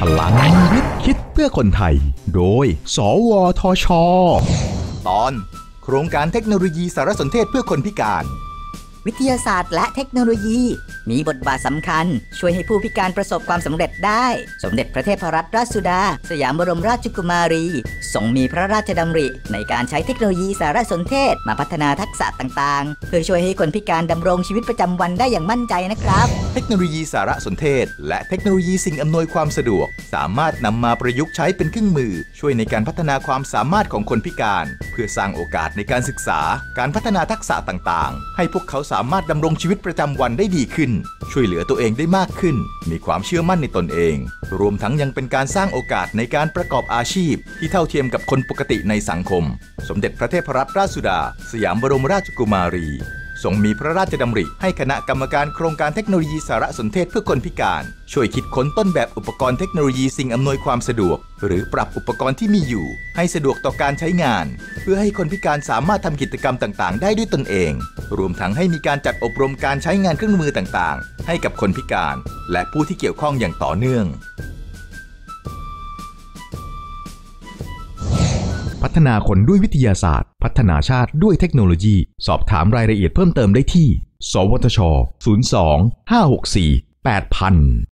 พลังคิดเพื่อคนไทยโดยสวทช. ตอนโครงการเทคโนโลยีสารสนเทศเพื่อคนพิการวิทยาศาสตร์และเทคโนโลยีมีบทบาทสำคัญช่วยให้ผู้พิการประสบความสำเร็จได้สมเด็จพระเทพรัตนราชสุดาสยามบรมราชกุมารีทรงมีพระราชดำริในการใช้เทคโนโลยีสารสนเทศมาพัฒนาทักษะต่างๆเพื่อช่วยให้คนพิการดำรงชีวิตประจำวันได้อย่างมั่นใจนะครับเทคโนโลยีสารสนเทศและเทคโนโลยีสิ่งอำนวยความสะดวกสามารถนำมาประยุกต์ใช้เป็นเครื่องมือช่วยในการพัฒนาความสามารถของคนพิการเพื่อสร้างโอกาสในการศึกษาการพัฒนาทักษะต่างๆให้พวกเขาสามารถดำรงชีวิตประจำวันได้ดีขึ้นช่วยเหลือตัวเองได้มากขึ้นมีความเชื่อมั่นในตนเองรวมทั้งยังเป็นการสร้างโอกาสในการประกอบอาชีพที่เท่าเทียมกับคนปกติในสังคมสมเด็จพระเทพรัตนราชสุดาสยามบรมราชกุมารีทรงมีพระราชดำริให้คณะกรรมการโครงการเทคโนโลยีสารสนเทศเพื่อคนพิการช่วยคิดค้นต้นแบบอุปกรณ์เทคโนโลยีสิ่งอำนวยความสะดวกหรือปรับอุปกรณ์ที่มีอยู่ให้สะดวกต่อการใช้งานเพื่อให้คนพิการสามารถทำกิจกรรมต่างๆได้ด้วยตนเองรวมทั้งให้มีการจัดอบรมการใช้งานเครื่องมือต่างๆให้กับคนพิการและผู้ที่เกี่ยวข้องอย่างต่อเนื่องพัฒนาคนด้วยวิทยาศาสตร์พัฒนาชาติด้วยเทคโนโลยีสอบถามรายละเอียดเพิ่มเติมได้ที่สวทช. 02 564 8000